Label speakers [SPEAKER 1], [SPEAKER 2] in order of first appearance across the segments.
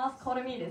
[SPEAKER 1] ます。コールミーです。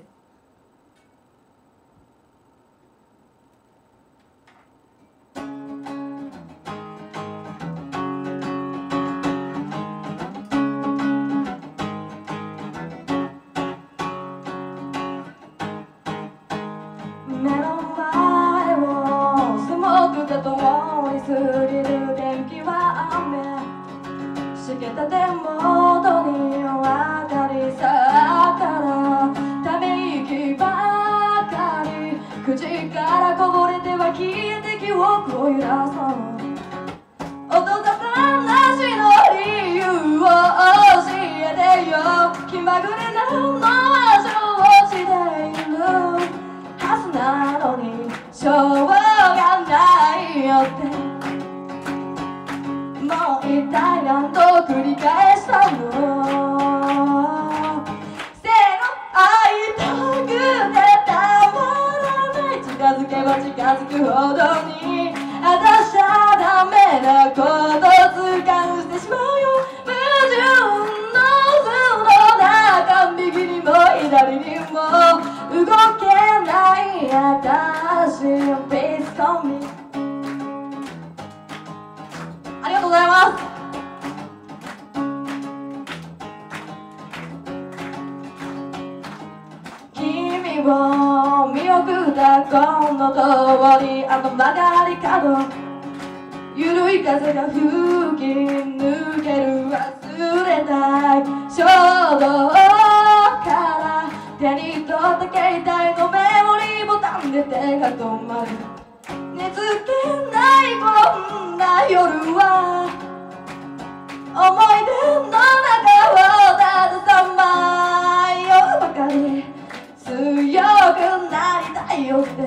[SPEAKER 1] 目の前をスモークと共に過ぎる電気は雨、しけた手元にお明かりさからため息ばかり口からこぼれては消えて記憶を揺らそう音沙汰なしの理由を教えてよ気まぐれなのは承知でいるはずなのにしょうがないよってもう一体何度繰り返したのせーの会いたくてたまらない近づけば近づくほどにあたしゃダメなこと掴んしてしまうよ矛盾の渦の中右にも左にも動けないあたし Please call me ありがとうございます。君を見送ったこの通りあの曲がり角ゆるい風が吹き抜ける忘れない衝動から手に取った携帯のメモリーボタンで手が止まる寝つけないこんな夜は思い出の中をたださまようばかり強くなりたいよって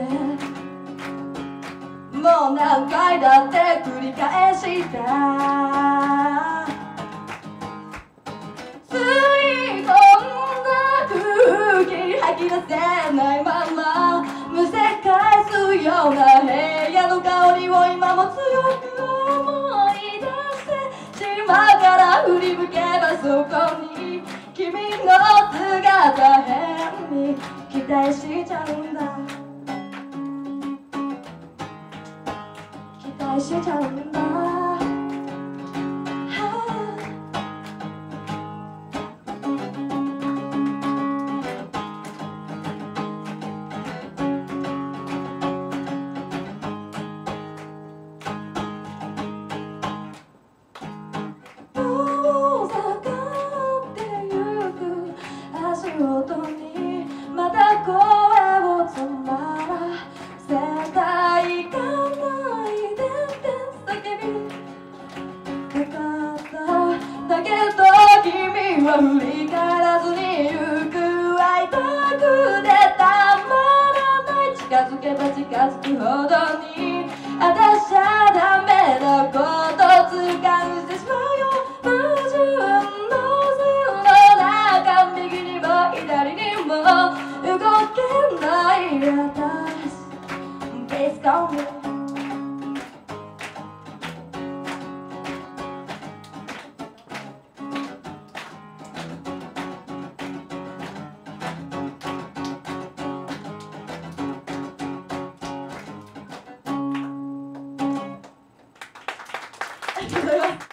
[SPEAKER 1] もう何回だって繰り返した吸い込んだ空気吐き出せないままむせ返すような部屋の香りを今も強く思い出して島から振り向けばそこに君の姿変に期待しちゃうんだ期待しちゃうんだ音にまた声を詰まらせたいかないでって叫びたかっただけど君は振り返らずに行く会いたくてたまらない近づけば近づくほどにあたしゃダメなこと掴んでしまうよ矛盾の渦の中右にも左にも動けない私 Please call meありがとうございます。